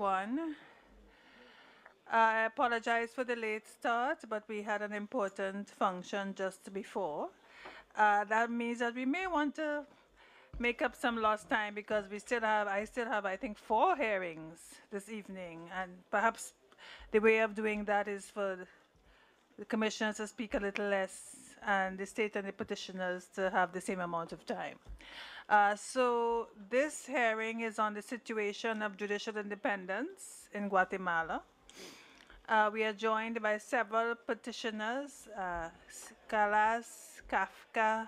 everyone. I apologize for the late start, but we had an important function just before. That means that we may want to make up some lost time because I still have, I think, 4 hearings this evening, and perhaps the way of doing that is for the commissioners to speak a little less and the state and the petitioners to have the same amount of time. So this hearing is on the situation of judicial independence in Guatemala. We are joined by several petitioners, Calas, Kafka,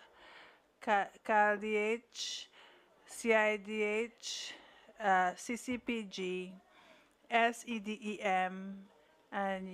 CalDH, CIDH, CCPG, SEDEM, and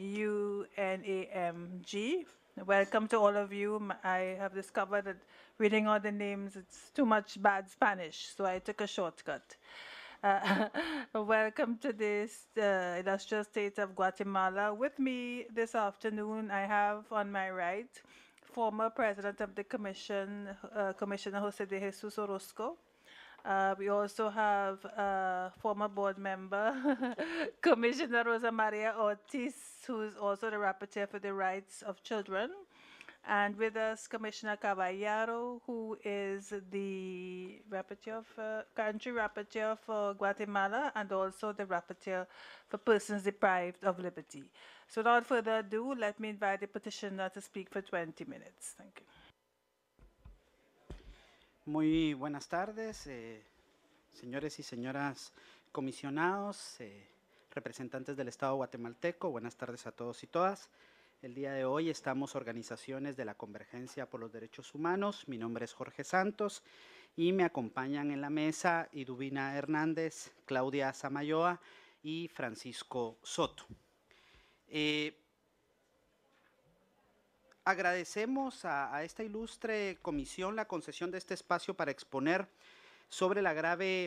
UNAMG. Welcome to all of you. I have discovered that reading all the names, it's too much bad Spanish, so I took a shortcut. Welcome to this illustrious state of Guatemala. With me this afternoon, I have on my right former President of the Commission, Commissioner Jose de Jesus Orozco. We also have former board member, Commissioner Rosa Maria Ortiz, who is also the Rapporteur for the Rights of Children. And with us, Commissioner Caballero, who is the country rapporteur for Guatemala and also the rapporteur for persons deprived of liberty. So without further ado, let me invite the petitioner to speak for 20 minutes. Thank you. Muy buenas tardes, señores y señoras comisionados, representantes del Estado guatemalteco. Buenas tardes a todos y todas. El día de hoy estamos organizaciones de la Convergencia por los Derechos Humanos. Mi nombre es Jorge Santos y me acompañan en la mesa Iduvina Hernández, Claudia Samayoa y Francisco Soto. Agradecemos a esta ilustre comisión la concesión de este espacio para exponer sobre la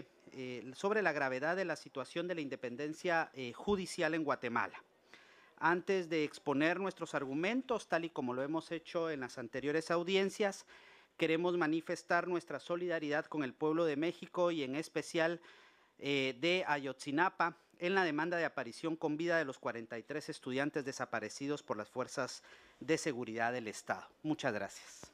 gravedad de la situación de la independencia judicial en Guatemala. Antes de exponer nuestros argumentos, tal y como lo hemos hecho en las anteriores audiencias, queremos manifestar nuestra solidaridad con el pueblo de México y en especial de Ayotzinapa en la demanda de aparición con vida de los 43 estudiantes desaparecidos por las fuerzas de seguridad del Estado. Muchas gracias.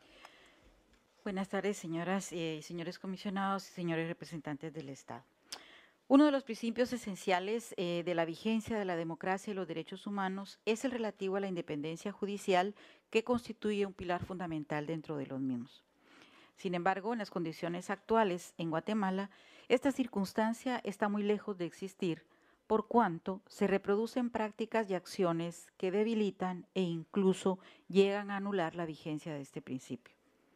Buenas tardes, señoras y señores comisionados y señores representantes del Estado. Uno de los principios esenciales de la vigencia de la democracia y los derechos humanos es el relativo a la independencia judicial, que constituye un pilar fundamental dentro de los mismos. Sin embargo, en las condiciones actuales en Guatemala, esta circunstancia está muy lejos de existir, por cuanto se reproducen prácticas y acciones que debilitan e incluso llegan a anular la vigencia de este principio.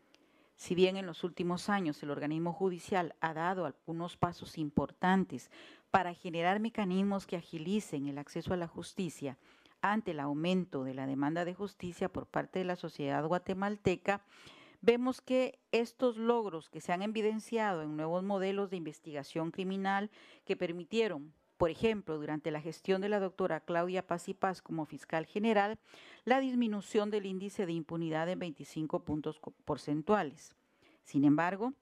Si bien en los últimos años el organismo judicial ha dado algunos pasos importantes para generar mecanismos que agilicen el acceso a la justicia ante el aumento de la demanda de justicia por parte de la sociedad guatemalteca, vemos que estos logros que se han evidenciado en nuevos modelos de investigación criminal que permitieron, por ejemplo, durante la gestión de la doctora Claudia Paz y Paz como fiscal general, la disminución del índice de impunidad en 25 puntos porcentuales. Sin embargo,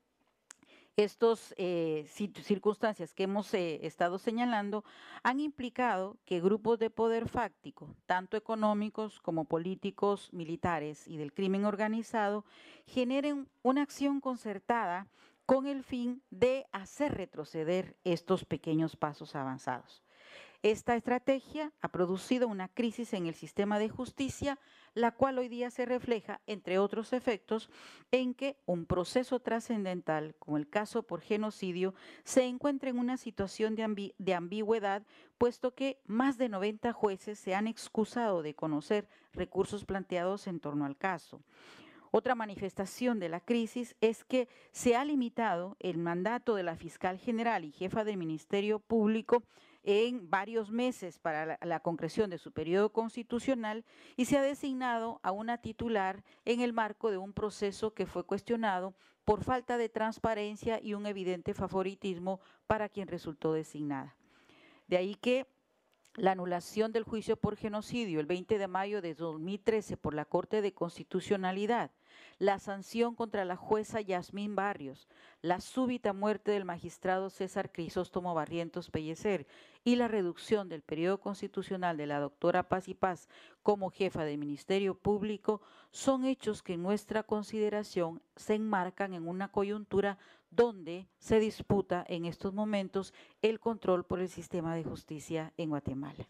estas circunstancias que hemos estado señalando han implicado que grupos de poder fáctico, tanto económicos como políticos, militares y del crimen organizado, generen una acción concertada con el fin de hacer retroceder estos pequeños pasos avanzados. Esta estrategia ha producido una crisis en el sistema de justicia, la cual hoy día se refleja, entre otros efectos, en que un proceso trascendental, como el caso por genocidio, se encuentra en una situación de ambigüedad, puesto que más de 90 jueces se han excusado de conocer recursos planteados en torno al caso. Otra manifestación de la crisis es que se ha limitado el mandato de la fiscal general y jefa del Ministerio Público en varios meses para la concreción de su periodo constitucional y se ha designado a una titular en el marco de un proceso que fue cuestionado por falta de transparencia y un evidente favoritismo para quien resultó designada. De ahí que la anulación del juicio por genocidio el 20 de mayo de 2013 por la Corte de Constitucionalidad, la sanción contra la jueza Yasmín Barrios, la súbita muerte del magistrado César Crisóstomo Barrientos Pellecer y la reducción del periodo constitucional de la doctora Paz y Paz como jefa del Ministerio Público son hechos que en nuestra consideración se enmarcan en una coyuntura donde se disputa en estos momentos el control por el sistema de justicia en Guatemala.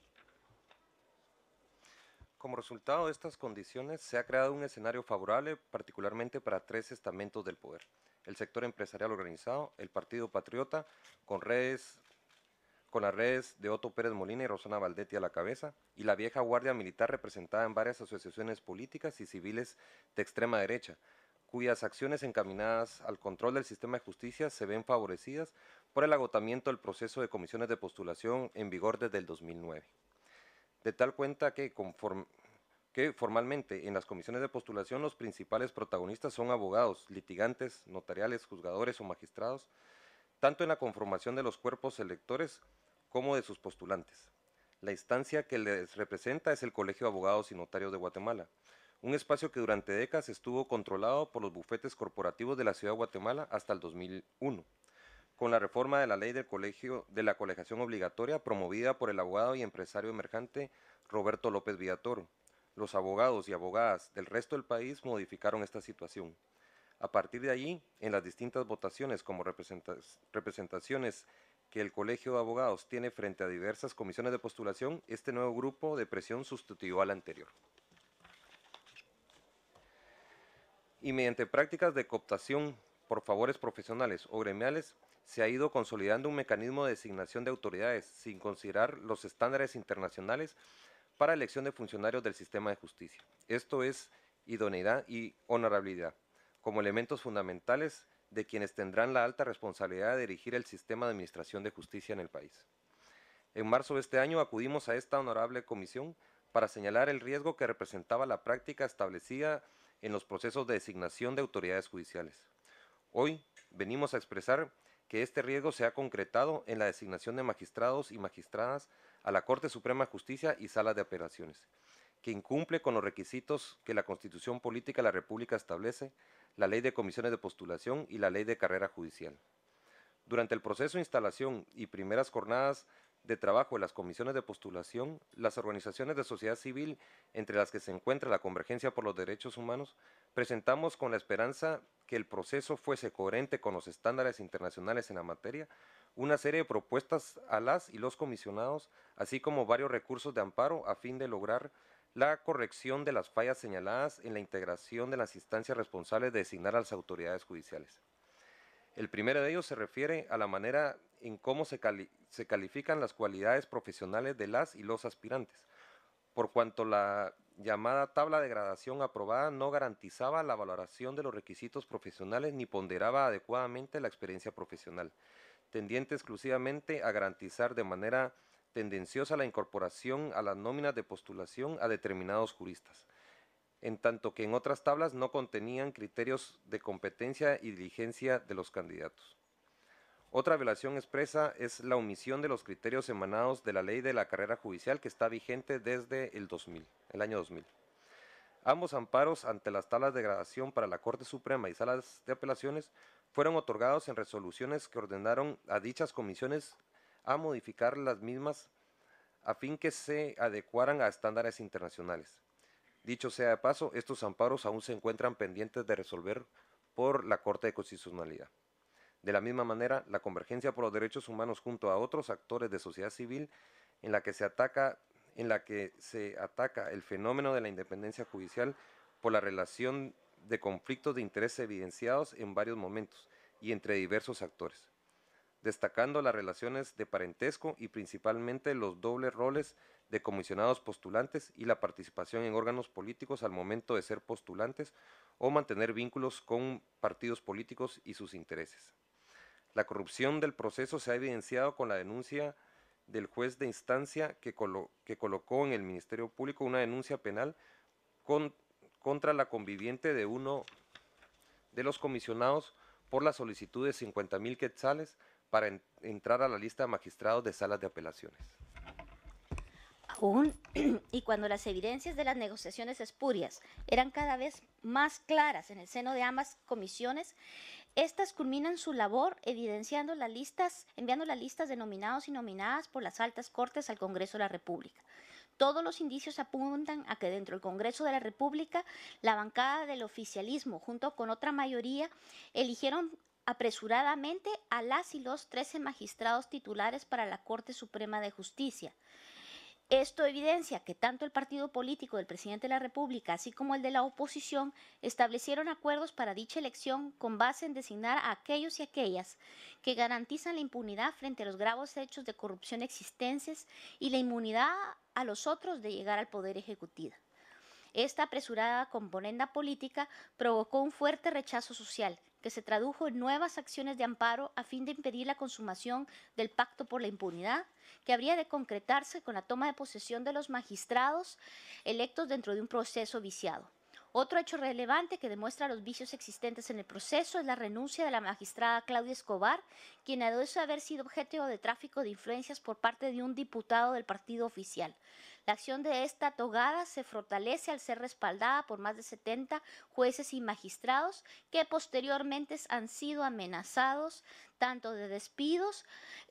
Como resultado de estas condiciones, se ha creado un escenario favorable particularmente para 3 estamentos del poder: el sector empresarial organizado, el Partido Patriota, con las redes de Otto Pérez Molina y Rosana Valdetti a la cabeza, y la vieja guardia militar representada en varias asociaciones políticas y civiles de extrema derecha, cuyas acciones encaminadas al control del sistema de justicia se ven favorecidas por el agotamiento del proceso de comisiones de postulación en vigor desde el 2009. De tal cuenta que formalmente en las comisiones de postulación los principales protagonistas son abogados, litigantes, notariales, juzgadores o magistrados, tanto en la conformación de los cuerpos electores como de sus postulantes. La instancia que les representa es el Colegio de Abogados y Notarios de Guatemala, un espacio que durante décadas estuvo controlado por los bufetes corporativos de la Ciudad de Guatemala hasta el 2001. Con la reforma de la ley del colegio de la colegiación obligatoria promovida por el abogado y empresario emergente Roberto López Villatoro, los abogados y abogadas del resto del país modificaron esta situación. A partir de allí, en las distintas votaciones como representaciones que el Colegio de Abogados tiene frente a diversas comisiones de postulación, este nuevo grupo de presión sustituyó al anterior. Y mediante prácticas de cooptación por favores profesionales o gremiales, se ha ido consolidando un mecanismo de designación de autoridades sin considerar los estándares internacionales para elección de funcionarios del sistema de justicia. Esto es idoneidad y honorabilidad, como elementos fundamentales de quienes tendrán la alta responsabilidad de dirigir el sistema de administración de justicia en el país. En marzo de este año acudimos a esta honorable comisión para señalar el riesgo que representaba la práctica establecida en los procesos de designación de autoridades judiciales. Hoy venimos a expresar que este riesgo se ha concretado en la designación de magistrados y magistradas a la Corte Suprema de Justicia y salas de apelaciones, que incumple con los requisitos que la Constitución Política de la República establece, la Ley de Comisiones de Postulación y la Ley de Carrera Judicial. Durante el proceso de instalación y primeras jornadas de trabajo de las comisiones de postulación, las organizaciones de sociedad civil, entre las que se encuentra la Convergencia por los Derechos Humanos, presentamos con la esperanza que el proceso fuese coherente con los estándares internacionales en la materia, una serie de propuestas a las y los comisionados, así como varios recursos de amparo a fin de lograr la corrección de las fallas señaladas en la integración de las instancias responsables de designar a las autoridades judiciales. El primero de ellos se refiere a la manera en cómo se califican las cualidades profesionales de las y los aspirantes, por cuanto la llamada tabla de gradación aprobada no garantizaba la valoración de los requisitos profesionales ni ponderaba adecuadamente la experiencia profesional, tendiente exclusivamente a garantizar de manera tendenciosa la incorporación a las nóminas de postulación a determinados juristas, en tanto que en otras tablas no contenían criterios de competencia y diligencia de los candidatos. Otra violación expresa es la omisión de los criterios emanados de la Ley de la Carrera Judicial que está vigente desde el año 2000. Ambos amparos ante las tablas de gradación para la Corte Suprema y salas de apelaciones fueron otorgados en resoluciones que ordenaron a dichas comisiones a modificar las mismas a fin que se adecuaran a estándares internacionales. Dicho sea de paso, estos amparos aún se encuentran pendientes de resolver por la Corte de Constitucionalidad. De la misma manera, la Convergencia por los Derechos Humanos junto a otros actores de sociedad civil en la que se ataca el fenómeno de la independencia judicial por la relación de conflictos de interés evidenciados en varios momentos y entre diversos actores, destacando las relaciones de parentesco y principalmente los dobles roles de comisionados postulantes y la participación en órganos políticos al momento de ser postulantes o mantener vínculos con partidos políticos y sus intereses. La corrupción del proceso se ha evidenciado con la denuncia del juez de instancia que colocó en el Ministerio Público una denuncia penal contra la conviviente de uno de los comisionados por la solicitud de 50,000 quetzales para entrar a la lista de magistrados de salas de apelaciones. y cuando las evidencias de las negociaciones espurias eran cada vez más claras en el seno de ambas comisiones, estas culminan su labor enviando las listas de nominados y nominadas por las altas cortes al Congreso de la República. Todos los indicios apuntan a que dentro del Congreso de la República, la bancada del oficialismo, junto con otra mayoría, eligieron apresuradamente a las y los 13 magistrados titulares para la Corte Suprema de Justicia. Esto evidencia que tanto el partido político del presidente de la República, así como el de la oposición, establecieron acuerdos para dicha elección con base en designar a aquellos y aquellas que garantizan la impunidad frente a los graves hechos de corrupción existentes y la inmunidad a los otros de llegar al poder ejecutivo. Esta apresurada componenda política provocó un fuerte rechazo social que se tradujo en nuevas acciones de amparo a fin de impedir la consumación del pacto por la impunidad, que habría de concretarse con la toma de posesión de los magistrados electos dentro de un proceso viciado. Otro hecho relevante que demuestra los vicios existentes en el proceso es la renuncia de la magistrada Claudia Escobar, quien aduce haber sido objeto de tráfico de influencias por parte de un diputado del partido oficial. La acción de esta togada se fortalece al ser respaldada por más de 70 jueces y magistrados que posteriormente han sido amenazados tanto de despidos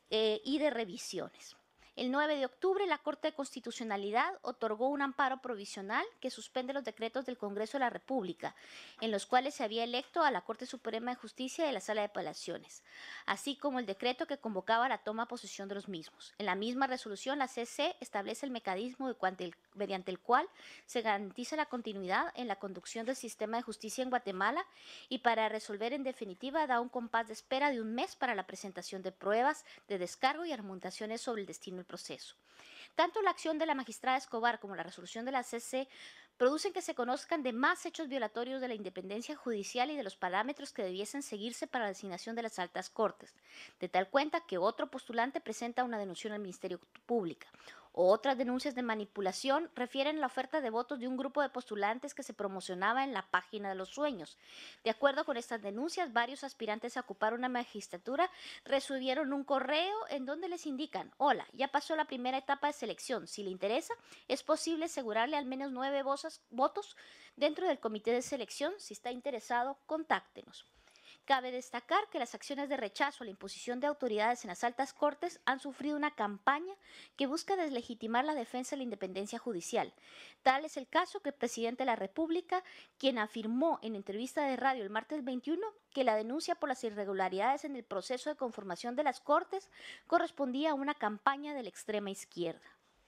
y de revisiones. El 9 de octubre, la Corte de Constitucionalidad otorgó un amparo provisional que suspende los decretos del Congreso de la República, en los cuales se había electo a la Corte Suprema de Justicia de la Sala de Apelaciones, así como el decreto que convocaba la toma de posesión de los mismos. En la misma resolución, la CC establece el mecanismo mediante el cual se garantiza la continuidad en la conducción del sistema de justicia en Guatemala y para resolver en definitiva da un compás de espera de un mes para la presentación de pruebas de descargo y argumentaciones sobre el destino del proceso. Tanto la acción de la magistrada Escobar como la resolución de la CC producen que se conozcan de más hechos violatorios de la independencia judicial y de los parámetros que debiesen seguirse para la designación de las altas cortes, de tal cuenta que otro postulante presenta una denuncia al Ministerio Público. Otras denuncias de manipulación refieren a la oferta de votos de un grupo de postulantes que se promocionaba en la página de los sueños. De acuerdo con estas denuncias, varios aspirantes a ocupar una magistratura recibieron un correo en donde les indican: hola, ya pasó la primera etapa de selección, si le interesa, es posible asegurarle al menos 9 votos dentro del comité de selección, si está interesado, contáctenos. Cabe destacar que las acciones de rechazo a la imposición de autoridades en las altas cortes han sufrido una campaña que busca deslegitimar la defensa de la independencia judicial. Tal es el caso que el presidente de la República, quien afirmó en entrevista de radio el martes 21 que la denuncia por las irregularidades en el proceso de conformación de las cortes correspondía a una campaña de la extrema izquierda.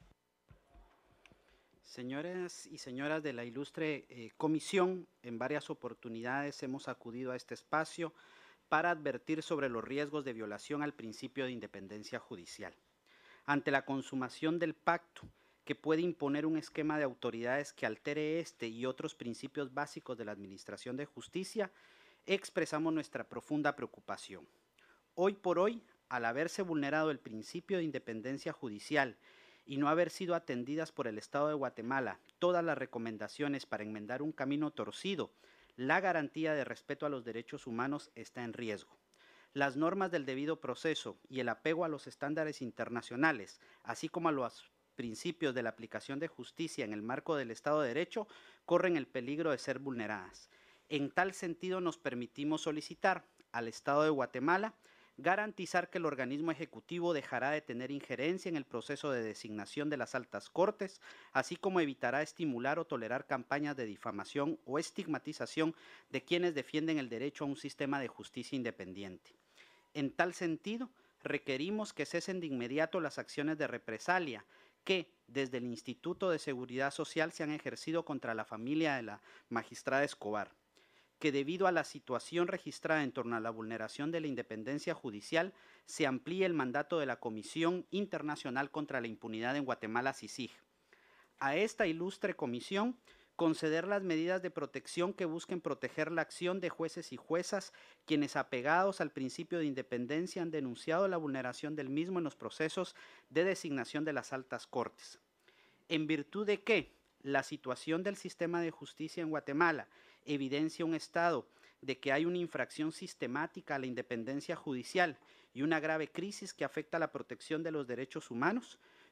Señores y señoras de la ilustre comisión, en varias oportunidades hemos acudido a este espacio para advertir sobre los riesgos de violación al principio de independencia judicial. Ante la consumación del pacto, que puede imponer un esquema de autoridades que altere este y otros principios básicos de la administración de justicia, expresamos nuestra profunda preocupación. Hoy por hoy, al haberse vulnerado el principio de independencia judicial y no haber sido atendidas por el Estado de Guatemala todas las recomendaciones para enmendar un camino torcido, la garantía de respeto a los derechos humanos está en riesgo. Las normas del debido proceso y el apego a los estándares internacionales, así como a los principios de la aplicación de justicia en el marco del Estado de Derecho, corren el peligro de ser vulneradas. En tal sentido, nos permitimos solicitar al Estado de Guatemala garantizar que el organismo ejecutivo dejará de tener injerencia en el proceso de designación de las altas cortes, así como evitará estimular o tolerar campañas de difamación o estigmatización de quienes defienden el derecho a un sistema de justicia independiente. En tal sentido, requerimos que cesen de inmediato las acciones de represalia que, desde el Instituto de Seguridad Social, se han ejercido contra la familia de la magistrada Escobar, que debido a la situación registrada en torno a la vulneración de la independencia judicial, se amplíe el mandato de la Comisión Internacional contra la Impunidad en Guatemala, CICIG. A esta ilustre comisión, conceder las medidas de protección que busquen proteger la acción de jueces y juezas, quienes apegados al principio de independencia han denunciado la vulneración del mismo en los procesos de designación de las altas cortes. En virtud de que la situación del sistema de justicia en Guatemala evidencia un estado de que hay una infracción sistemática a la independencia judicial y una grave crisis que afecta a la protección de los derechos humanos,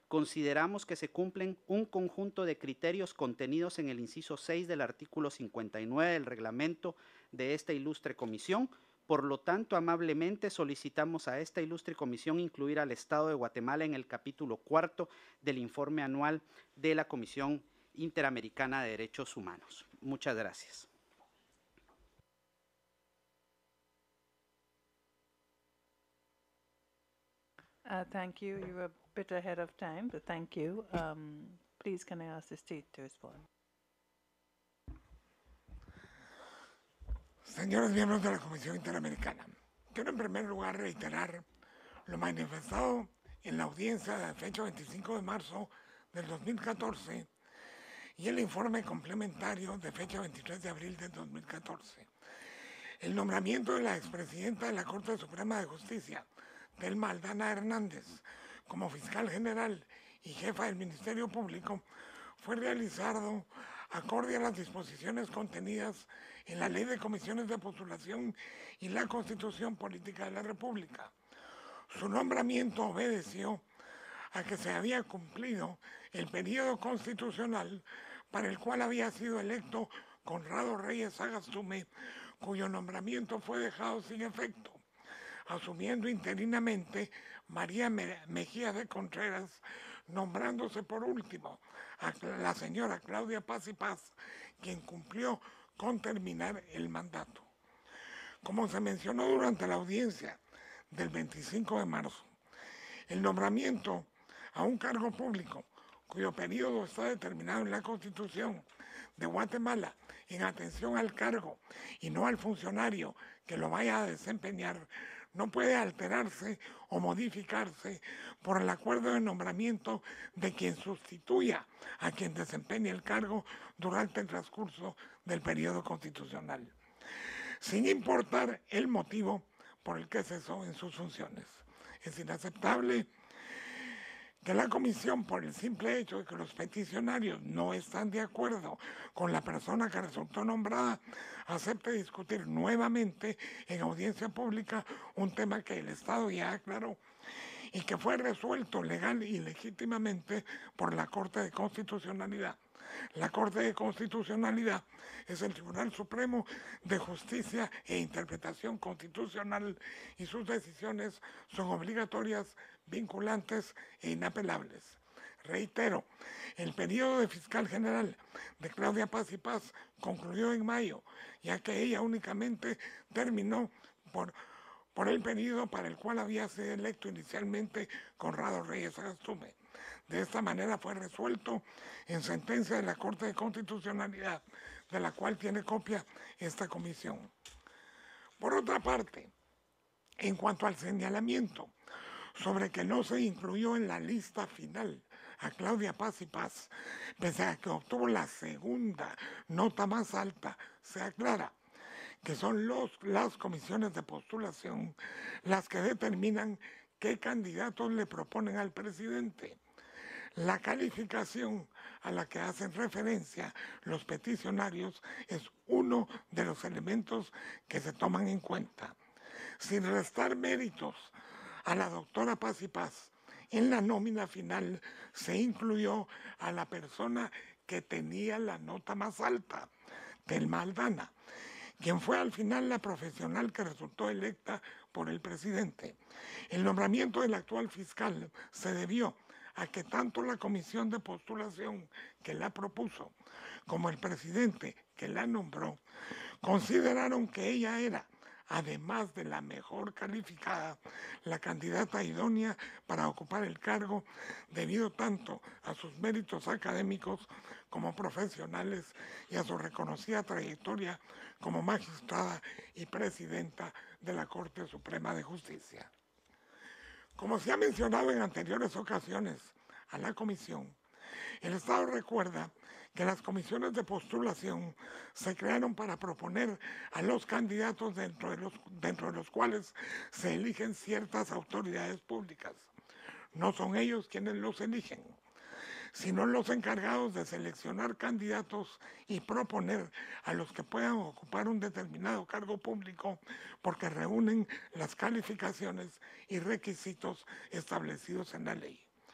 consideramos que se cumplen un conjunto de criterios contenidos en el inciso 6 del artículo 59 del reglamento de esta ilustre comisión. Por lo tanto, amablemente solicitamos a esta ilustre comisión incluir al Estado de Guatemala en el capítulo 4 del informe anual de la Comisión Interamericana de Derechos Humanos. Muchas gracias. Thank you. You were a bit ahead of time, but thank you. Please, can I ask the state to respond? Señores miembros de la Comisión Interamericana, quiero en primer lugar reiterar lo manifestado en la audiencia de fecha 25 de marzo del 2014 y el informe complementario de fecha 23 de abril del 2014. El nombramiento de la expresidenta de la Corte Suprema de Justicia, Thelma Aldana Hernández, como fiscal general y jefa del Ministerio Público, fue realizado acorde a las disposiciones contenidas en la Ley de Comisiones de Postulación y la Constitución Política de la República. Su nombramiento obedeció a que se había cumplido el periodo constitucional para el cual había sido electo Conrado Reyes Sagastume, cuyo nombramiento fue dejado sin efecto, asumiendo interinamente María Mejía de Contreras, nombrándose por último a la señora Claudia Paz y Paz, quien cumplió con terminar el mandato. Como se mencionó durante la audiencia del 25 de marzo, el nombramiento a un cargo público cuyo periodo está determinado en la Constitución de Guatemala en atención al cargo y no al funcionario que lo vaya a desempeñar, no puede alterarse o modificarse por el acuerdo de nombramiento de quien sustituya a quien desempeñe el cargo durante el transcurso del periodo constitucional, sin importar el motivo por el que cesó en sus funciones. Es inaceptable que la comisión, por el simple hecho de que los peticionarios no están de acuerdo con la persona que resultó nombrada, acepte discutir nuevamente en audiencia pública un tema que el Estado ya aclaró y que fue resuelto legal y legítimamente por la Corte de Constitucionalidad. La Corte de Constitucionalidad es el Tribunal Supremo de Justicia e Interpretación Constitucional y sus decisiones son obligatorias, vinculantes e inapelables. Reitero, el periodo de fiscal general de Claudia Paz y Paz concluyó en mayo, ya que ella únicamente terminó por el periodo para el cual había sido electo inicialmente Conrado Reyes Sagastume. De esta manera fue resuelto en sentencia de la Corte de Constitucionalidad, de la cual tiene copia esta comisión. Por otra parte, en cuanto al señalamiento sobre que no se incluyó en la lista final a Claudia Paz y Paz, pese a que obtuvo la segunda nota más alta, se aclara que son las comisiones de postulación las que determinan qué candidatos le proponen al presidente. La calificación a la que hacen referencia los peticionarios es uno de los elementos que se toman en cuenta. Sin restar méritos a la doctora Paz y Paz, en la nómina final se incluyó a la persona que tenía la nota más alta, Thelma Aldana, quien fue al final la profesional que resultó electa por el presidente. El nombramiento del actual fiscal se debió a que tanto la comisión de postulación que la propuso como el presidente que la nombró consideraron que ella era, además de la mejor calificada, la candidata idónea para ocupar el cargo debido tanto a sus méritos académicos como profesionales y a su reconocida trayectoria como magistrada y presidenta de la Corte Suprema de Justicia. Como se ha mencionado en anteriores ocasiones a la comisión, el Estado recuerda que las comisiones de postulación se crearon para proponer a los candidatos dentro de los cuales se eligen ciertas autoridades públicas. No son ellos quienes los eligen, sino los encargados de seleccionar candidatos y proponer a los que puedan ocupar un determinado cargo público porque reúnen las calificaciones y requisitos establecidos en la ley.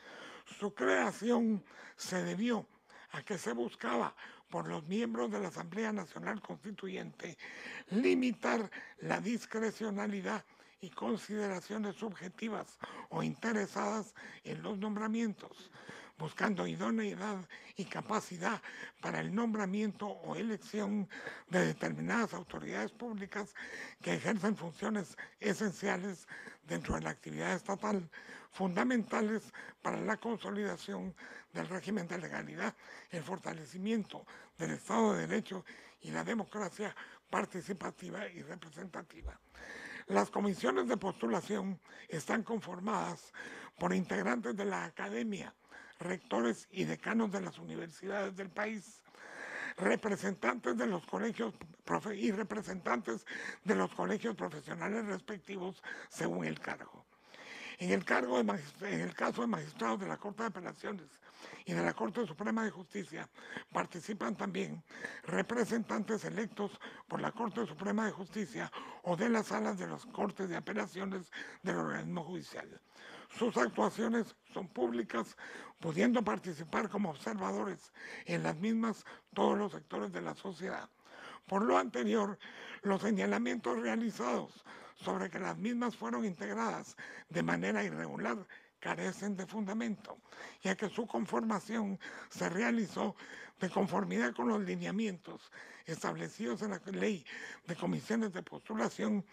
Su creación se debió a que se buscaba por los miembros de la Asamblea Nacional Constituyente limitar la discrecionalidad y consideraciones subjetivas o interesadas en los nombramientos, buscando idoneidad y capacidad para el nombramiento o elección de determinadas autoridades públicas que ejercen funciones esenciales dentro de la actividad estatal, fundamentales para la consolidación del régimen de legalidad, el fortalecimiento del Estado de Derecho y la democracia participativa y representativa. Las comisiones de postulación están conformadas por integrantes de la academia, rectores y decanos de las universidades del país, representantes de los colegios y representantes de los colegios profesionales respectivos según el cargo. En el caso de magistrados de la Corte de Apelaciones y de la Corte Suprema de Justicia participan también representantes electos por la Corte Suprema de Justicia o de las salas de las Cortes de Apelaciones del organismo judicial. Sus actuaciones son públicas, pudiendo participar como observadores en las mismas todos los sectores de la sociedad. Por lo anterior, los señalamientos realizados sobre que las mismas fueron integradas de manera irregular carecen de fundamento, ya que su conformación se realizó de conformidad con los lineamientos establecidos en la Ley de Comisiones de Postulación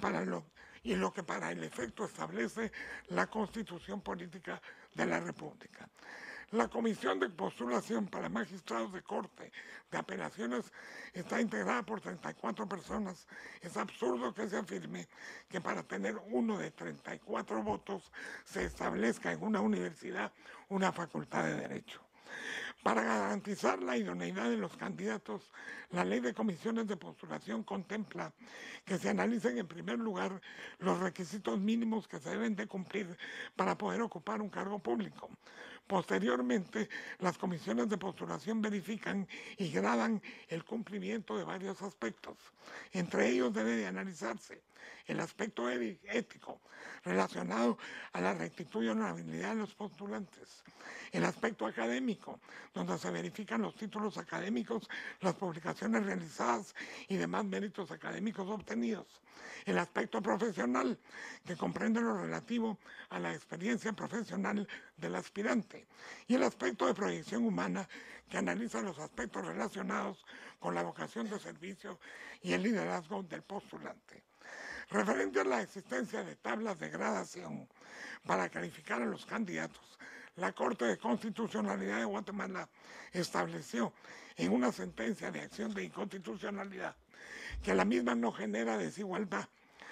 y lo que para el efecto establece la Constitución Política de la República. La Comisión de Postulación para Magistrados de Corte de Apelaciones está integrada por 34 personas. Es absurdo que se afirme que para tener uno de 34 votos se establezca en una universidad una facultad de Derecho. Para garantizar la idoneidad de los candidatos, la Ley de Comisiones de Postulación contempla que se analicen en primer lugar los requisitos mínimos que se deben de cumplir para poder ocupar un cargo público. Posteriormente, las comisiones de postulación verifican y gradan el cumplimiento de varios aspectos. Entre ellos debe de analizarse el aspecto ético relacionado a la rectitud y honorabilidad de los postulantes, el aspecto académico, donde se verifican los títulos académicos, las publicaciones realizadas y demás méritos académicos obtenidos, el aspecto profesional, que comprende lo relativo a la experiencia profesional del aspirante, y el aspecto de proyección humana, que analiza los aspectos relacionados con la vocación de servicio y el liderazgo del postulante. Referente a la existencia de tablas de gradación para calificar a los candidatos, la Corte de Constitucionalidad de Guatemala estableció en una sentencia de acción de inconstitucionalidad que la misma no genera desigualdad,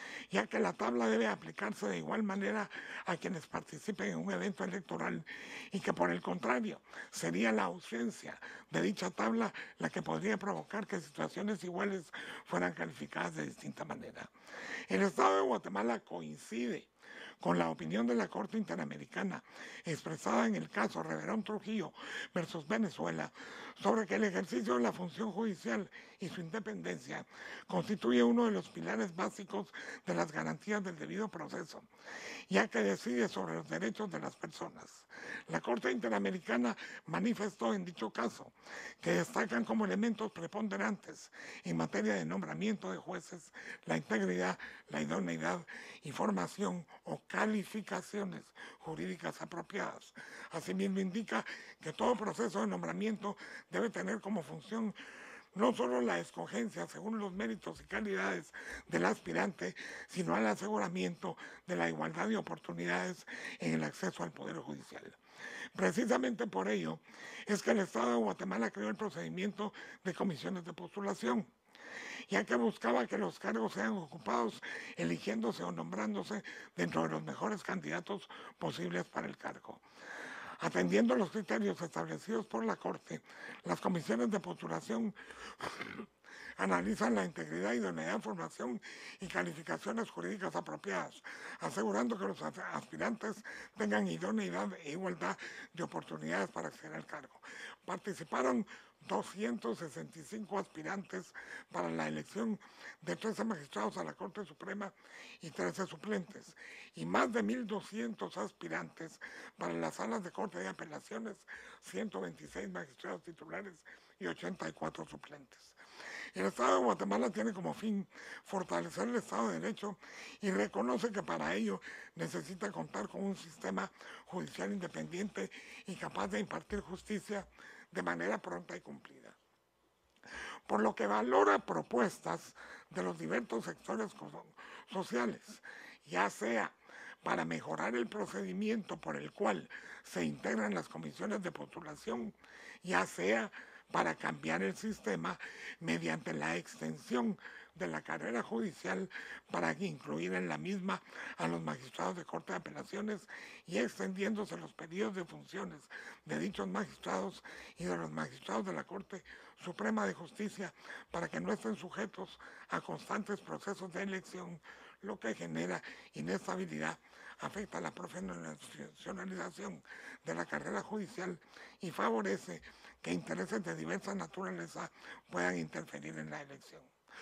ya que la tabla debe aplicarse de igual manera a quienes participen en un evento electoral y que por el contrario sería la ausencia de dicha tabla la que podría provocar que situaciones iguales fueran calificadas de distinta manera. El Estado de Guatemala coincide con la opinión de la Corte Interamericana expresada en el caso Reverón Trujillo versus Venezuela sobre que el ejercicio de la función judicial y su independencia constituye uno de los pilares básicos de las garantías del debido proceso, ya que decide sobre los derechos de las personas. La Corte Interamericana manifestó en dicho caso que destacan como elementos preponderantes en materia de nombramiento de jueces la integridad, la idoneidad y formación o calificaciones jurídicas apropiadas. Asimismo indica que todo proceso de nombramiento debe tener como función no solo la escogencia según los méritos y calidades del aspirante, sino el aseguramiento de la igualdad de oportunidades en el acceso al Poder Judicial. Precisamente por ello es que el Estado de Guatemala creó el procedimiento de comisiones de postulación, ya que buscaba que los cargos sean ocupados eligiéndose o nombrándose dentro de los mejores candidatos posibles para el cargo. Atendiendo los criterios establecidos por la Corte, las comisiones de postulación analizan la integridad, idoneidad, formación y calificaciones jurídicas apropiadas, asegurando que los aspirantes tengan idoneidad e igualdad de oportunidades para acceder al cargo. Participaron 265 aspirantes para la elección de 13 magistrados a la Corte Suprema y 13 suplentes, y más de 1.200 aspirantes para las salas de Corte de Apelaciones, 126 magistrados titulares y 84 suplentes. El Estado de Guatemala tiene como fin fortalecer el Estado de Derecho y reconoce que para ello necesita contar con un sistema judicial independiente y capaz de impartir justicia de manera pronta y cumplida. Por lo que valora propuestas de los diversos sectores sociales, ya sea para mejorar el procedimiento por el cual se integran las comisiones de postulación, ya sea para cambiar el sistema mediante la extensión de la carrera judicial para incluir en la misma a los magistrados de Corte de Apelaciones y extendiéndose los periodos de funciones de dichos magistrados y de los magistrados de la Corte Suprema de Justicia para que no estén sujetos a constantes procesos de elección, lo que genera inestabilidad, afecta la profesionalización de la carrera judicial y favorece que intereses de diversa naturaleza puedan interferir en la elección.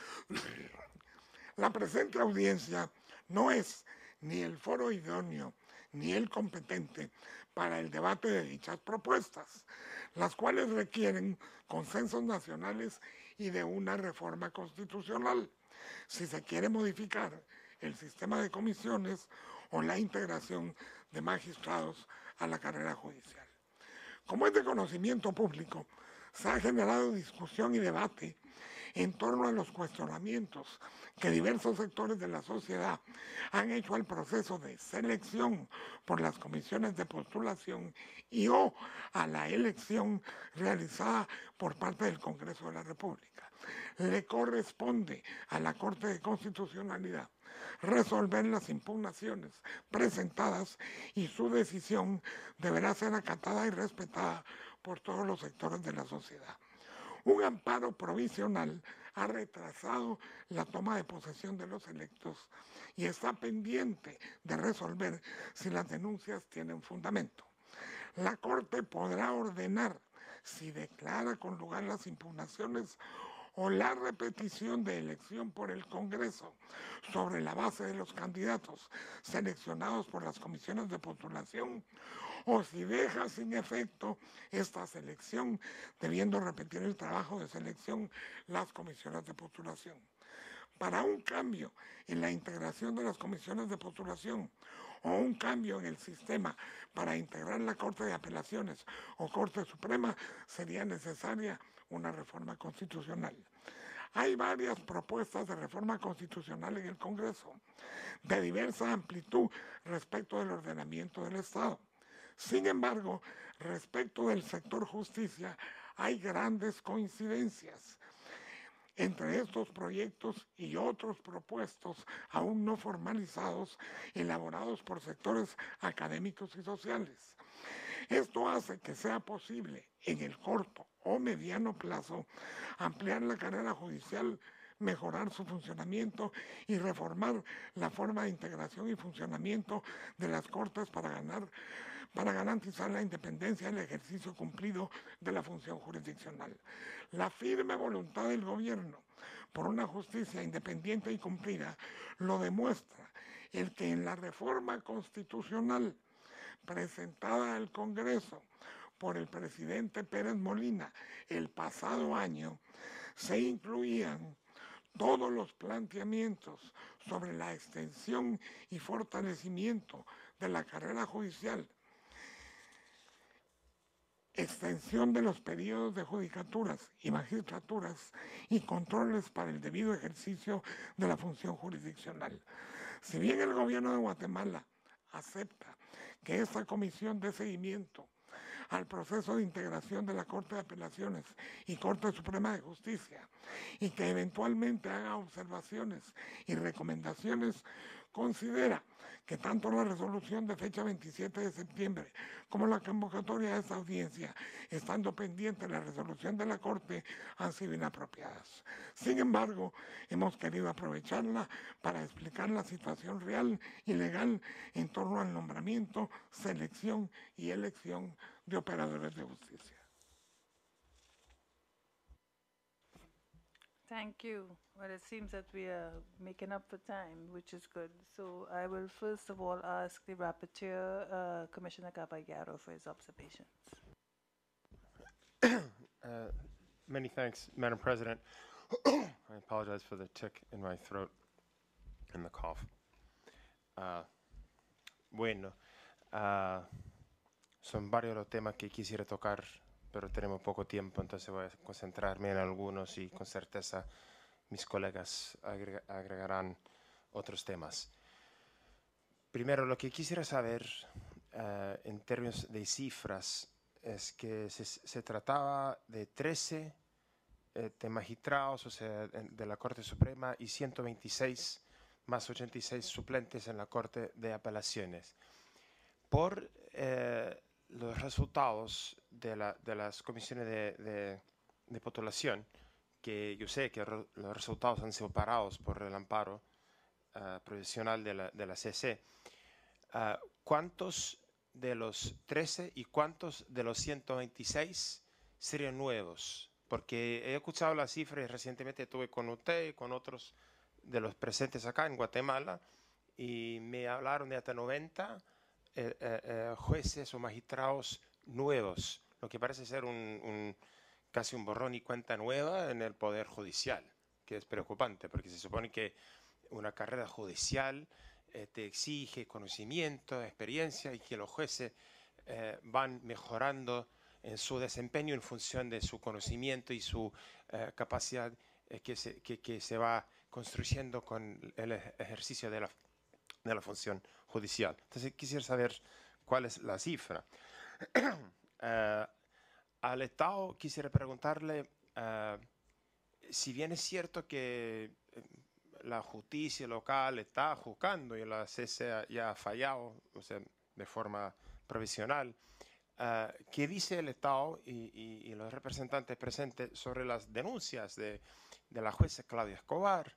La presente audiencia no es ni el foro idóneo ni el competente para el debate de dichas propuestas, las cuales requieren consensos nacionales y de una reforma constitucional, si se quiere modificar el sistema de comisiones o la integración de magistrados a la carrera judicial. Como es de conocimiento público, se ha generado discusión y debate en torno a los cuestionamientos que diversos sectores de la sociedad han hecho al proceso de selección por las comisiones de postulación y o a la elección realizada por parte del Congreso de la República. Le corresponde a la Corte de Constitucionalidad resolver las impugnaciones presentadas y su decisión deberá ser acatada y respetada por todos los sectores de la sociedad. Un amparo provisional ha retrasado la toma de posesión de los electos y está pendiente de resolver si las denuncias tienen fundamento. La Corte podrá ordenar si declara con lugar las impugnaciones o la repetición de elección por el Congreso sobre la base de los candidatos seleccionados por las comisiones de postulación, o si deja sin efecto esta selección, debiendo repetir el trabajo de selección las comisiones de postulación. Para un cambio en la integración de las comisiones de postulación o un cambio en el sistema para integrar la Corte de Apelaciones o Corte Suprema, sería necesaria una reforma constitucional. Hay varias propuestas de reforma constitucional en el Congreso, de diversa amplitud respecto del ordenamiento del Estado. Sin embargo, respecto del sector justicia, hay grandes coincidencias entre estos proyectos y otros propuestos aún no formalizados, elaborados por sectores académicos y sociales. Esto hace que sea posible en el corto o mediano plazo ampliar la carrera judicial, mejorar su funcionamiento y reformar la forma de integración y funcionamiento de las Cortes para garantizar la independencia y el ejercicio cumplido de la función jurisdiccional. La firme voluntad del gobierno por una justicia independiente y cumplida lo demuestra el que en la reforma constitucional presentada al Congreso por el presidente Pérez Molina el pasado año, se incluían todos los planteamientos sobre la extensión y fortalecimiento de la carrera judicial, extensión de los periodos de judicaturas y magistraturas y controles para el debido ejercicio de la función jurisdiccional. Si bien el gobierno de Guatemala acepta que esta comisión de seguimiento al proceso de integración de la Corte de Apelaciones y Corte Suprema de Justicia y que eventualmente haga observaciones y recomendaciones, considera que tanto la resolución de fecha 27 de septiembre como la convocatoria de esta audiencia, estando pendiente de la resolución de la Corte, han sido inapropiadas. Sin embargo, hemos querido aprovecharla para explicar la situación real y legal en torno al nombramiento, selección y elección de operadores de justicia. Thank you. Well, it seems that we are making up for time, which is good. So I will first of all ask the rapporteur, Commissioner Caballero, for his observations. Many thanks, Madam President. I apologize for the tick in my throat and the cough. Son varios los temas que quisiera tocar, pero tenemos poco tiempo, entonces voy a concentrarme en algunos y con certeza mis colegas agregarán otros temas. Primero, lo que quisiera saber en términos de cifras es que se trataba de 13 de magistrados, o sea, de la Corte Suprema, y 126 más 86 suplentes en la Corte de Apelaciones. Por los resultados de las comisiones de postulación, que yo sé que los resultados han sido parados por el amparo provisional de la CC, ¿cuántos de los 13 y cuántos de los 126 serían nuevos? Porque he escuchado las cifras y recientemente estuve con usted y con otros de los presentes acá en Guatemala y me hablaron de hasta 90 jueces o magistrados nuevos, lo que parece ser casi un borrón y cuenta nueva en el Poder Judicial, que es preocupante, porque se supone que una carrera judicial te exige conocimiento, experiencia, y que los jueces van mejorando en su desempeño en función de su conocimiento y su capacidad que se va construyendo con el ejercicio de la función judicial. Entonces quisiera saber cuál es la cifra. Al Estado quisiera preguntarle si bien es cierto que la justicia local está juzgando y la CC ya ha fallado, o sea, de forma provisional, ¿qué dice el Estado y los representantes presentes sobre las denuncias de la jueza Claudia Escobar,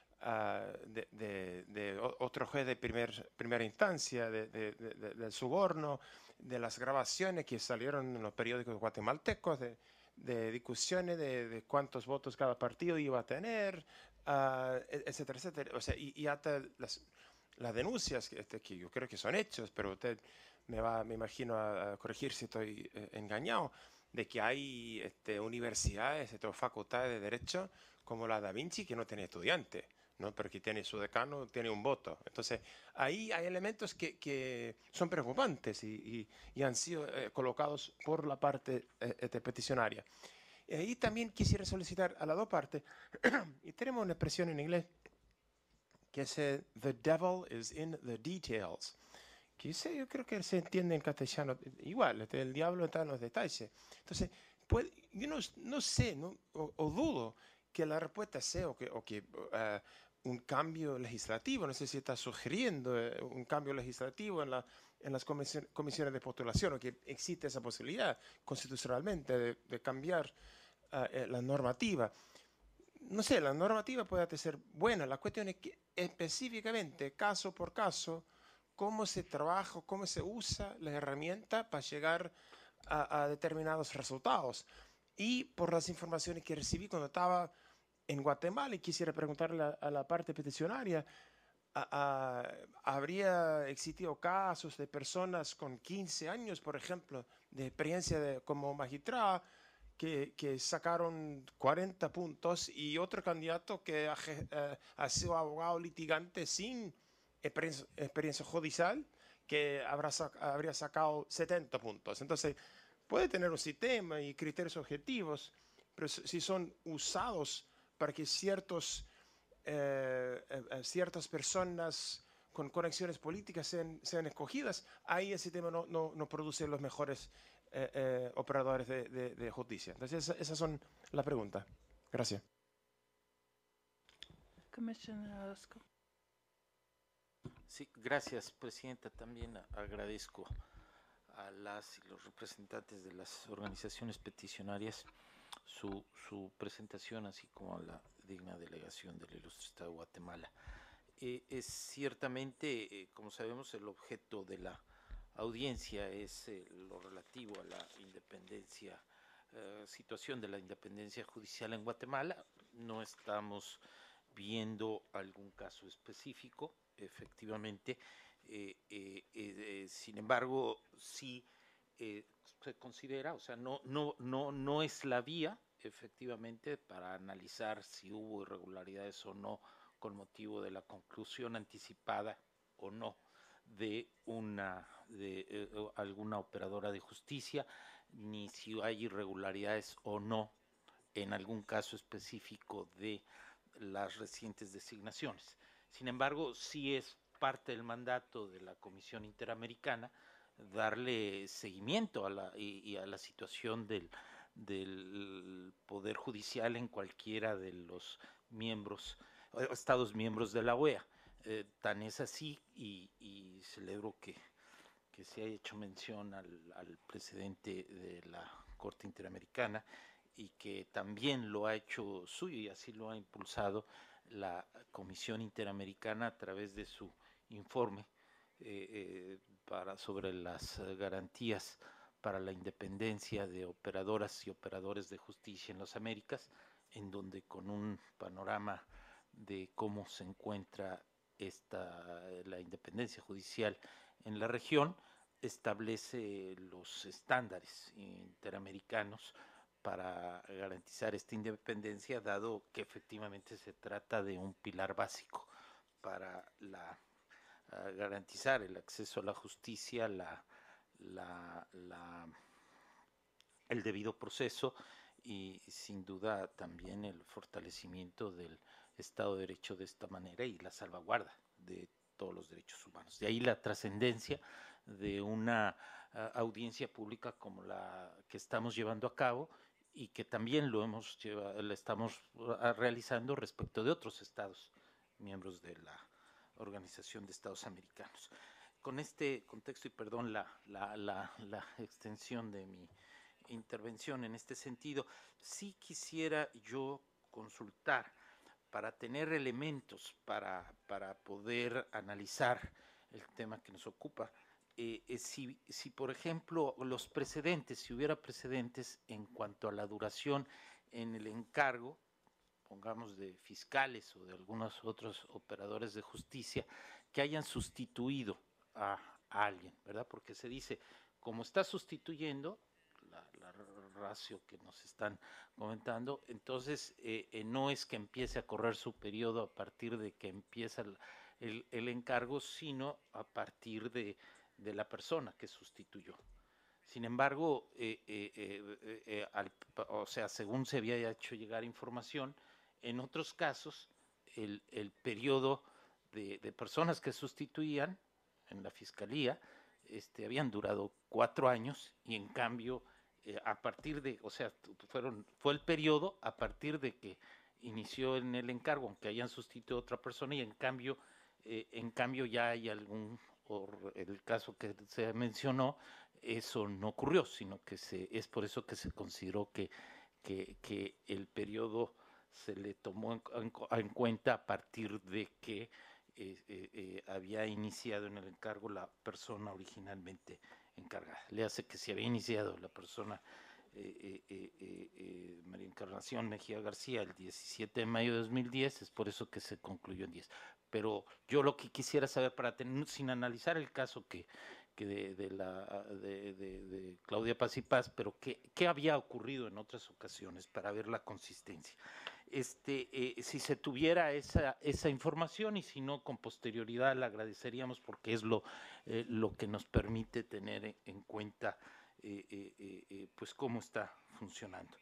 de otro juez de primera instancia, del soborno, de las grabaciones que salieron en los periódicos guatemaltecos, de discusiones de cuántos votos cada partido iba a tener, etcétera, etcétera? O sea, y hasta las denuncias que yo creo que son hechos, pero usted me imagino a corregir si estoy engañado, de que hay universidades o facultades de derecho como la Da Vinci que no tiene estudiantes, ¿no? Pero que tiene su decano, tiene un voto. Entonces, ahí hay elementos que son preocupantes y han sido colocados por la parte peticionaria. Y ahí también quisiera solicitar a las dos partes, y tenemos una expresión en inglés que es the devil is in the details, que yo creo que se entiende en castellano igual, el diablo está en los detalles. Entonces, yo no sé, ¿no? O dudo que la respuesta sea o que un cambio legislativo, no sé si está sugiriendo un cambio legislativo en las comisiones de postulación, o que existe esa posibilidad constitucionalmente de cambiar la normativa. No sé, la normativa puede ser buena, la cuestión es que específicamente, caso por caso, cómo se trabaja, cómo se usa la herramienta para llegar a determinados resultados. Y por las informaciones que recibí cuando estaba en Guatemala, y quisiera preguntarle a la parte peticionaria, ¿habría existido casos de personas con 15 años, por ejemplo, de experiencia como magistrada, que sacaron 40 puntos, y otro candidato que ha sido abogado litigante sin experiencia judicial, que habría sacado 70 puntos? Entonces, puede tener un sistema y criterios objetivos, pero si son usados para que ciertas personas con conexiones políticas sean escogidas, ahí el sistema no produce los mejores operadores de justicia. Entonces, esas son las preguntas. Gracias. Commissioner Orozco. Sí, gracias, Presidenta. También agradezco a las y los representantes de las organizaciones peticionarias su presentación, así como a la digna delegación del Ilustre Estado de Guatemala. Es ciertamente, como sabemos, el objeto de la audiencia es lo relativo a la independencia, situación de la independencia judicial en Guatemala. No estamos viendo algún caso específico, efectivamente. Sin embargo, sí se considera, o sea, no es la vía, efectivamente, para analizar si hubo irregularidades o no con motivo de la conclusión anticipada o no de alguna operadora de justicia, ni si hay irregularidades o no en algún caso específico de las recientes designaciones. Sin embargo, sí es parte del mandato de la Comisión Interamericana darle seguimiento a la situación del Poder Judicial en cualquiera de los miembros, Estados miembros de la OEA. Tan es así, y celebro que se haya hecho mención al presidente de la Corte Interamericana, y que también lo ha hecho suyo y así lo ha impulsado la Comisión Interamericana a través de su informe sobre las garantías para la independencia de operadoras y operadores de justicia en las Américas, en donde con un panorama de cómo se encuentra la independencia judicial en la región, establece los estándares interamericanos para garantizar esta independencia, dado que efectivamente se trata de un pilar básico para garantizar el acceso a la justicia, el debido proceso y sin duda también el fortalecimiento del Estado de Derecho de esta manera y la salvaguarda de todos los derechos humanos. De ahí la trascendencia de una audiencia pública como la que estamos llevando a cabo y que también la estamos realizando respecto de otros estados miembros de la Organización de Estados Americanos. Con este contexto, y perdón la extensión de mi intervención en este sentido, sí quisiera yo consultar para tener elementos para poder analizar el tema que nos ocupa. Si, por ejemplo, si hubiera precedentes en cuanto a la duración en el encargo, pongamos de fiscales o de algunos otros operadores de justicia, que hayan sustituido a alguien, ¿verdad? Porque se dice, como está sustituyendo, la ratio que nos están comentando, entonces no es que empiece a correr su periodo a partir de que empieza el encargo, sino a partir de la persona que sustituyó. Sin embargo, o sea, según se había hecho llegar información, en otros casos el periodo de personas que sustituían en la fiscalía habían durado 4 años, y en cambio a partir de, o sea, fue el periodo a partir de que inició en el encargo, aunque hayan sustituido a otra persona, y en cambio ya hay el caso que se mencionó, eso no ocurrió, sino que es por eso que se consideró que el periodo se le tomó en cuenta a partir de que había iniciado en el encargo la persona originalmente encargada. Le hace que si había iniciado la persona María Encarnación Mejía García el 17 de mayo de 2010, es por eso que se concluyó en 10. Pero yo lo que quisiera saber, sin analizar el caso de Claudia Paz y Paz, pero qué había ocurrido en otras ocasiones para ver la consistencia. Si se tuviera esa información, y si no, con posterioridad la agradeceríamos, porque es lo que nos permite tener en cuenta pues cómo está funcionando.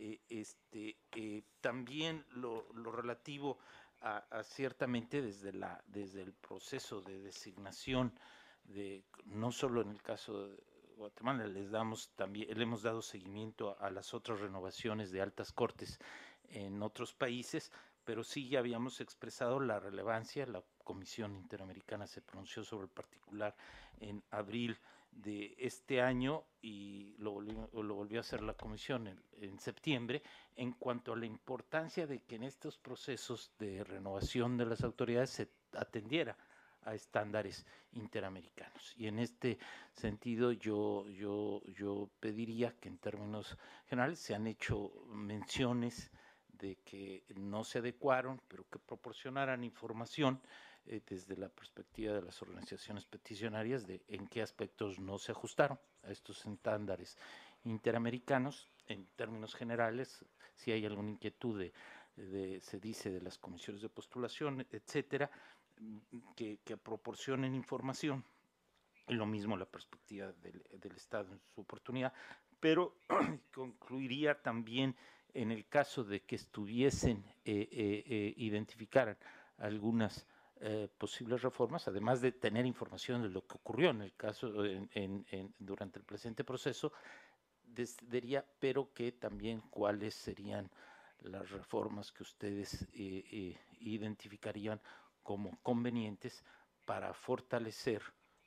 También lo relativo a ciertamente desde el proceso de designación, no solo en el caso de Guatemala, le hemos dado seguimiento a las otras renovaciones de altas cortes en otros países, pero sí ya habíamos expresado la relevancia, la Comisión Interamericana se pronunció sobre el particular en abril de este año y lo volvió a hacer la Comisión en septiembre, en cuanto a la importancia de que en estos procesos de renovación de las autoridades se atendiera a estándares interamericanos. Y en este sentido yo pediría que en términos generales se han hecho menciones de que no se adecuaron, pero que proporcionaran información desde la perspectiva de las organizaciones peticionarias de en qué aspectos no se ajustaron a estos estándares interamericanos. En términos generales, si hay alguna inquietud se dice de las comisiones de postulación, etcétera, que proporcionen información, y lo mismo la perspectiva del Estado en su oportunidad, pero concluiría también en el caso de que estuviesen, identificaran algunas posibles reformas, además de tener información de lo que ocurrió en el caso durante el presente proceso, diría, pero que también cuáles serían las reformas que ustedes identificarían como convenientes para fortalecer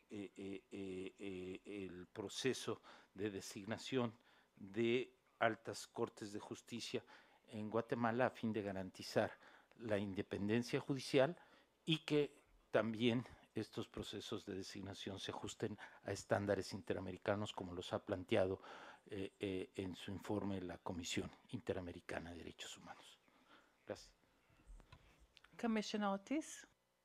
el proceso de designación de altas cortes de justicia en Guatemala a fin de garantizar la independencia judicial y que también estos procesos de designación se ajusten a estándares interamericanos como los ha planteado en su informe la Comisión Interamericana de Derechos Humanos. Gracias. Commissioner Ortiz.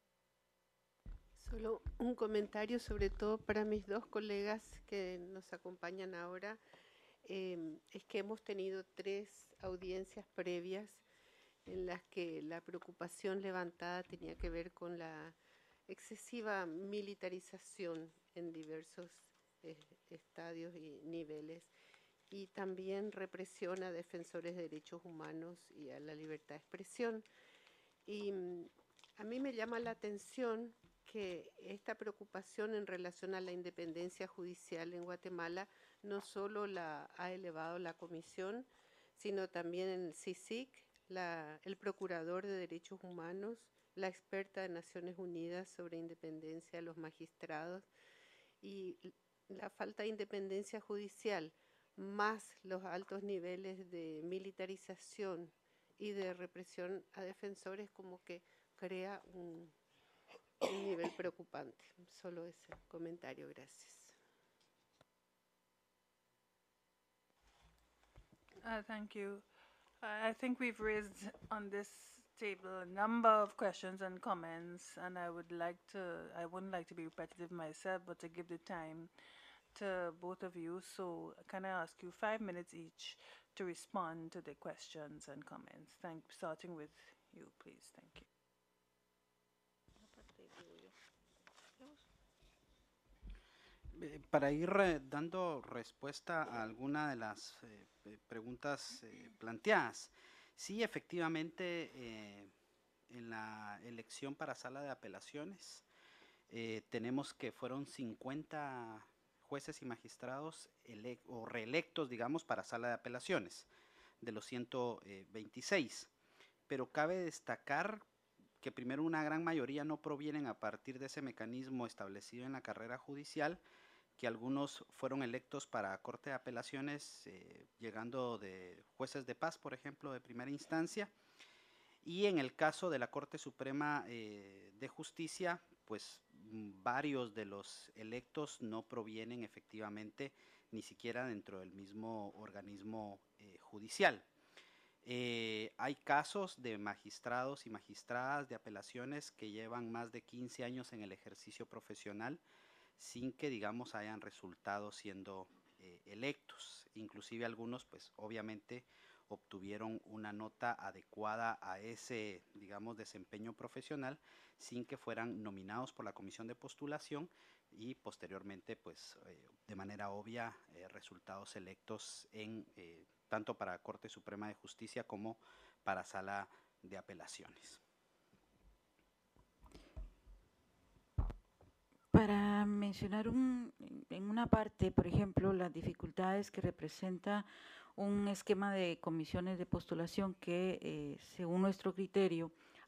Solo un comentario, sobre todo para mis dos colegas que nos acompañan ahora. Es que hemos tenido 3 audiencias previas en las que la preocupación levantada tenía que ver con la excesiva militarización en diversos estadios y niveles, y también represión a defensores de derechos humanos y a la libertad de expresión. Y a mí me llama la atención que esta preocupación en relación a la independencia judicial en Guatemala no solo la ha elevado la Comisión, sino también en el CICIG, el Procurador de Derechos Humanos, la experta de Naciones Unidas sobre independencia de los magistrados, y la falta de independencia judicial, más los altos niveles de militarización y de represión a defensores, como que crea un nivel preocupante. Solo ese comentario, gracias. Thank you. I think we've raised on this table a number of questions and comments, and I wouldn't like to be repetitive myself, but to give the time to both of you. So can I ask you 5 minutes each to respond to the questions and comments? Starting with you, please. Thank you. Para ir dando respuesta a alguna de las preguntas planteadas, sí, efectivamente, en la elección para sala de apelaciones, tenemos que fueron 50 jueces y magistrados o reelectos, digamos, para sala de apelaciones, de los 126. Pero cabe destacar que primero una gran mayoría no provienen a partir de ese mecanismo establecido en la carrera judicial, que algunos fueron electos para Corte de Apelaciones, llegando de jueces de paz, por ejemplo, de primera instancia, y en el caso de la Corte Suprema de Justicia, pues varios de los electos no provienen efectivamente ni siquiera dentro del mismo organismo judicial. Hay casos de magistrados y magistradas de apelaciones que llevan más de 15 años en el ejercicio profesional sin que, digamos, hayan resultado siendo electos. Inclusive algunos, pues, obviamente obtuvieron una nota adecuada a ese, digamos, desempeño profesional sin que fueran nominados por la Comisión de Postulación y posteriormente, pues, de manera obvia, resultados electos en tanto para Corte Suprema de Justicia como para Sala de Apelaciones. Para mencionar en una parte, por ejemplo, las dificultades que representa un esquema de comisiones de postulación que, según nuestro criterio,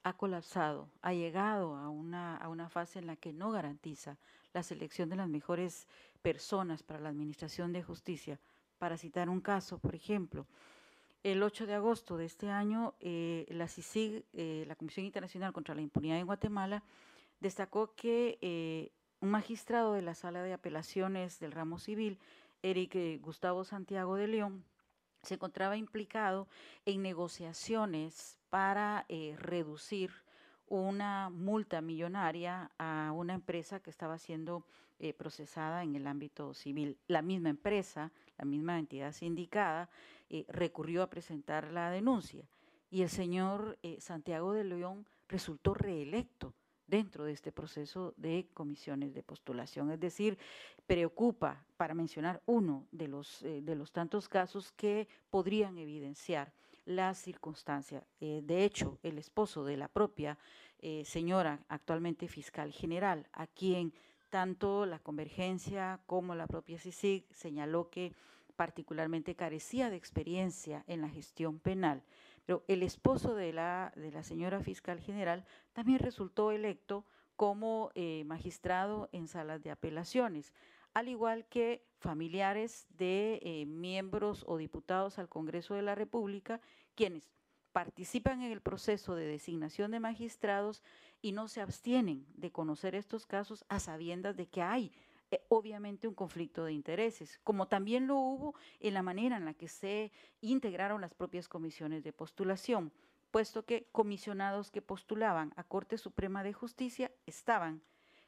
ha colapsado, ha llegado a una fase en la que no garantiza la selección de las mejores personas para la administración de justicia. Para citar un caso, por ejemplo, el 8 de agosto de este año, la CICIG, la Comisión Internacional contra la Impunidad en Guatemala, destacó que un magistrado de la Sala de Apelaciones del Ramo Civil, Eric Gustavo Santiago de León, se encontraba implicado en negociaciones para reducir una multa millonaria a una empresa que estaba siendo procesada en el ámbito civil. La misma empresa, la misma entidad sindicada, recurrió a presentar la denuncia y el señor Santiago de León resultó reelecto dentro de este proceso de comisiones de postulación. Es decir, preocupa, para mencionar uno de los tantos casos que podrían evidenciar las circunstancias. De hecho, el esposo de la propia señora actualmente fiscal general, a quien tanto la Convergencia como la propia CICIG señaló que particularmente carecía de experiencia en la gestión penal, pero el esposo de la señora fiscal general también resultó electo como magistrado en salas de apelaciones, al igual que familiares de miembros o diputados al Congreso de la República, quienes participan en el proceso de designación de magistrados y no se abstienen de conocer estos casos a sabiendas de que hay obviamente un conflicto de intereses, como también lo hubo en la manera en la que se integraron las propias comisiones de postulación, puesto que comisionados que postulaban a Corte Suprema de Justicia estaban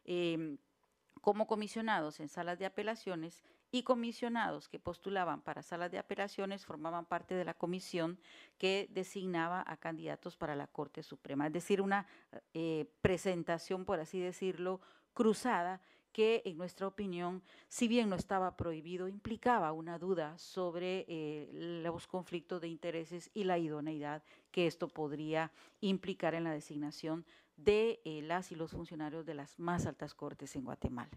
como comisionados en salas de apelaciones y comisionados que postulaban para salas de apelaciones formaban parte de la comisión que designaba a candidatos para la Corte Suprema. Es decir, una presentación, por así decirlo, cruzada que en nuestra opinión, si bien no estaba prohibido, implicaba una duda sobre los conflictos de intereses y la idoneidad que esto podría implicar en la designación de las y los funcionarios de las más altas cortes en Guatemala.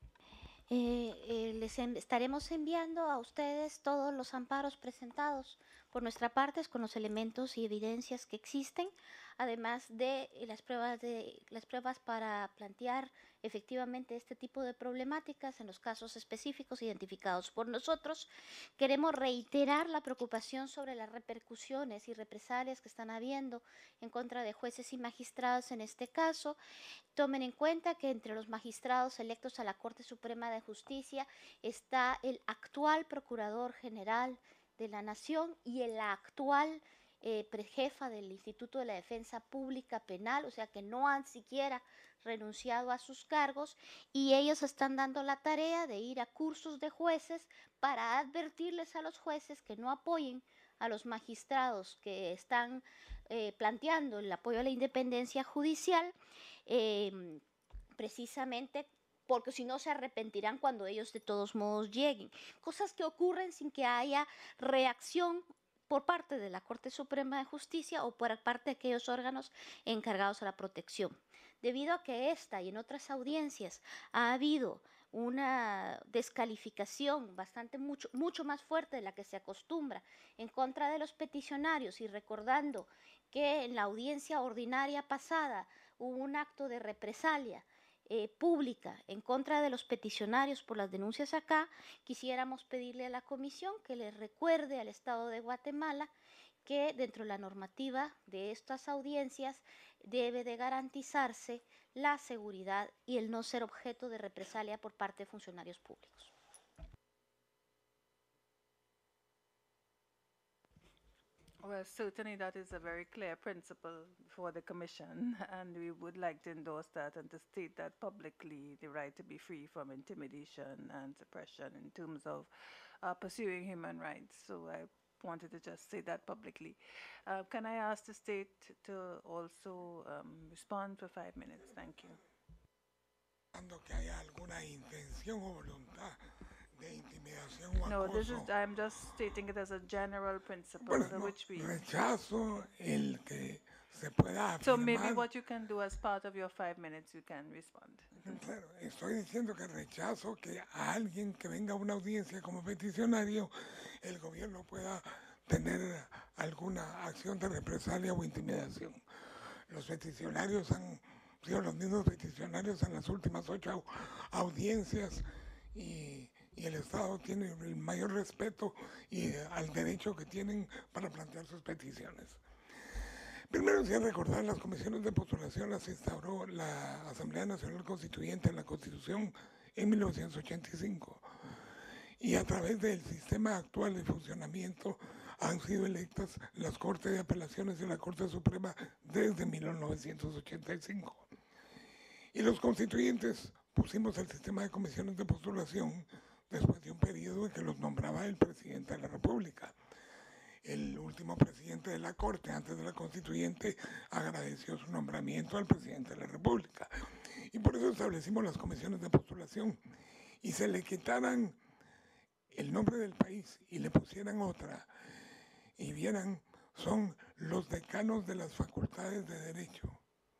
Les estaremos enviando a ustedes todos los amparos presentados por nuestra parte con los elementos y evidencias que existen, además de las pruebas para plantear efectivamente este tipo de problemáticas en los casos específicos identificados por nosotros. Queremos reiterar la preocupación sobre las repercusiones y represalias que están habiendo en contra de jueces y magistrados en este caso. Tomen en cuenta que entre los magistrados electos a la Corte Suprema de Justicia está el actual Procurador General de la Nación y la actual prejefa del Instituto de la Defensa Pública Penal, o sea que no han siquiera renunciado a sus cargos, y ellos están dando la tarea de ir a cursos de jueces para advertirles a los jueces que no apoyen a los magistrados que están planteando el apoyo a la independencia judicial, precisamente porque si no se arrepentirán cuando ellos de todos modos lleguen. Cosas que ocurren sin que haya reacción por parte de la Corte Suprema de Justicia o por parte de aquellos órganos encargados a la protección. Debido a que esta y en otras audiencias ha habido una descalificación mucho más fuerte de la que se acostumbra en contra de los peticionarios, y recordando que en la audiencia ordinaria pasada hubo un acto de represalia pública en contra de los peticionarios por las denuncias acá, quisiéramos pedirle a la comisión que les recuerde al Estado de Guatemala que dentro de la normativa de estas audiencias debe de garantizarse la seguridad y el no ser objeto de represalia por parte de funcionarios públicos. Well, certainly that is a very clear principle for the Commission, and we would like to endorse that and to state that publicly, the right to be free from intimidation and suppression in terms of pursuing human rights. So I wanted to just say that publicly. Can I ask the state to also respond for 5 minutes? Thank you. Que haya alguna intención o voluntad de intimidación o No, acoso. I'm just stating it as a general principle, Bueno, no, which we... rechazo el que se pueda afirmar. So maybe what you can do as part of your 5 minutes, you can respond. Claro, estoy diciendo que rechazo que a alguien que venga a una audiencia como peticionario, el gobierno pueda tener alguna acción de represalia o intimidación. Los peticionarios han sido los mismos peticionarios en las últimas 8 audiencias y el Estado tiene el mayor respeto al derecho que tienen para plantear sus peticiones. Primero, sí, recordar las comisiones de postulación las instauró la Asamblea Nacional Constituyente en la Constitución en 1985. Y a través del sistema actual de funcionamiento han sido electas las Cortes de Apelaciones y la Corte Suprema desde 1985. Y los constituyentes pusimos el sistema de comisiones de postulación después de un periodo en que los nombraba el presidente de la República. El último presidente de la Corte, antes de la constituyente, agradeció su nombramiento al presidente de la República. Y por eso establecimos las comisiones de postulación. Y se le quitaran el nombre del país y le pusieran otra, y vieran, son los decanos de las facultades de Derecho.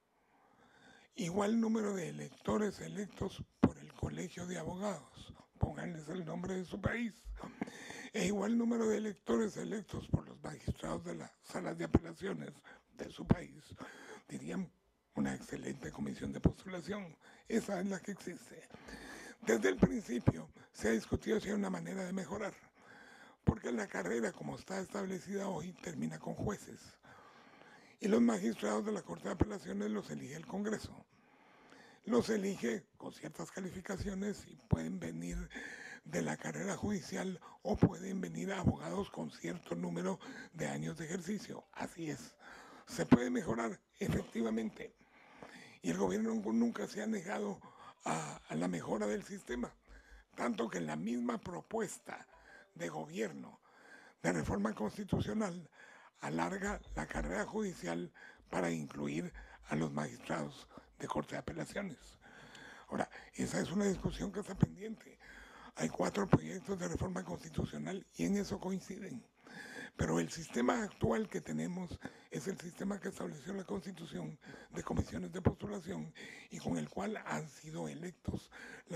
Igual número de electores electos por el Colegio de Abogados, pónganles el nombre de su país, e igual número de electores electos por los magistrados de las salas de apelaciones de su país, dirían una excelente comisión de postulación. Esa es la que existe. Desde el principio se ha discutido si hay una manera de mejorar, porque la carrera, como está establecida hoy, termina con jueces. Y los magistrados de la Corte de Apelaciones los elige el Congreso. Los elige con ciertas calificaciones y pueden venir de la carrera judicial o pueden venir abogados con cierto número de años de ejercicio. Así es. Se puede mejorar, efectivamente. Y el gobierno nunca se ha negado a la mejora del sistema. Tanto que en la misma propuesta de gobierno de reforma constitucional alarga la carrera judicial para incluir a los magistrados de Corte de Apelaciones. Ahora, esa es una discusión que está pendiente. Hay 4 proyectos de reforma constitucional y en eso coinciden. Pero el sistema actual que tenemos es el sistema que estableció la Constitución de comisiones de postulación y con el cual han sido electos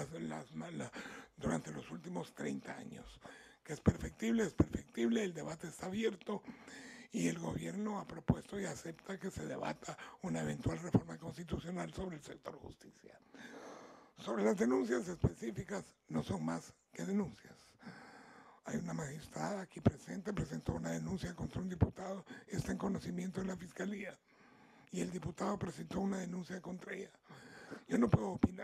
durante los últimos 30 años. Que es perfectible, el debate está abierto y el gobierno ha propuesto y acepta que se debata una eventual reforma constitucional sobre el sector justicia. Sobre las denuncias específicas, no son más que denuncias. Hay una magistrada aquí presente, presentó una denuncia contra un diputado, está en conocimiento de la Fiscalía, y el diputado presentó una denuncia contra ella. Yo no puedo opinar.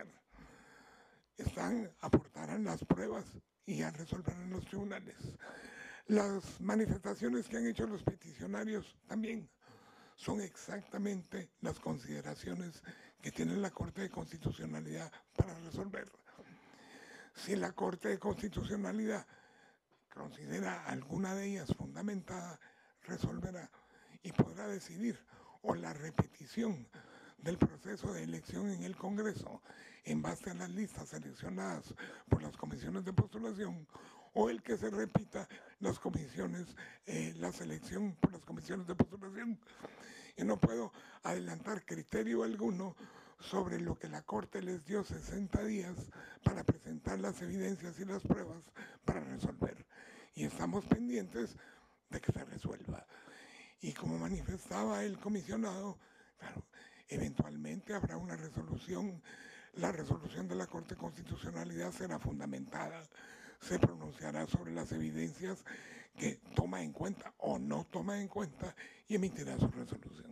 Aportarán las pruebas y ya resolverán los tribunales. Las manifestaciones que han hecho los peticionarios también son exactamente las consideraciones que tiene la Corte de Constitucionalidad para resolver. Si la Corte de Constitucionalidad considera alguna de ellas fundamentada, resolverá y podrá decidir o la repetición del proceso de elección en el Congreso en base a las listas seleccionadas por las comisiones de postulación o el que se repita las comisiones, la selección por las comisiones de postulación. Yo no puedo adelantar criterio alguno sobre lo que la Corte les dio 60 días para presentar las evidencias y las pruebas para resolver. Y estamos pendientes de que se resuelva. Y como manifestaba el comisionado, claro, eventualmente habrá una resolución. La resolución de la Corte de Constitucionalidad será fundamentada, se pronunciará sobre las evidencias que toma en cuenta o no toma en cuenta y emitirá su resolución.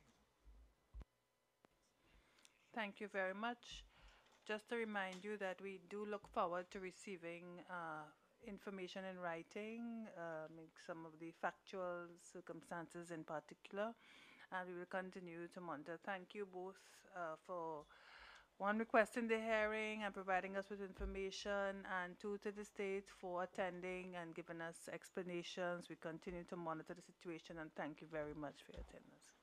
Thank you very much. Just to remind you that we do look forward to receiving information in writing, some of the factual circumstances in particular, and we will continue to monitor. Thank you both for one, requesting the hearing and providing us with information, and 2, to the state for attending and giving us explanations. We continue to monitor the situation, and thank you very much for your attendance.